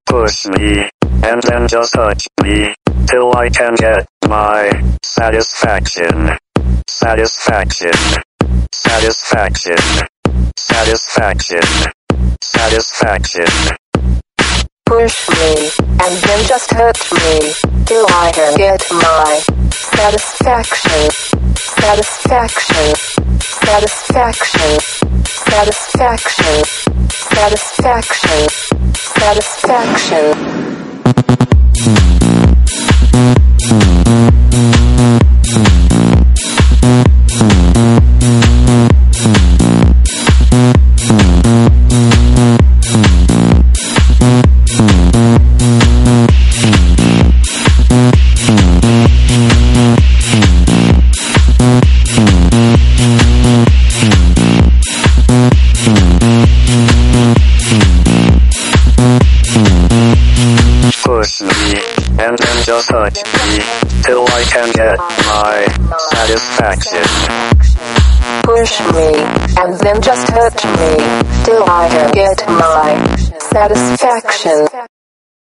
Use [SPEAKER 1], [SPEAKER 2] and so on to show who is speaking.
[SPEAKER 1] Push me, and then just touch me, till I can get my satisfaction. Satisfaction. Satisfaction. Satisfaction. Satisfaction.
[SPEAKER 2] Push me, and then just hurt me, till I can get my satisfaction. Satisfaction. Satisfaction. Satisfaction. Satisfaction. Satisfaction.
[SPEAKER 1] Push me, and then just touch me, till I can get my satisfaction.
[SPEAKER 2] Push me, and then just hurt me, till I can get my satisfaction.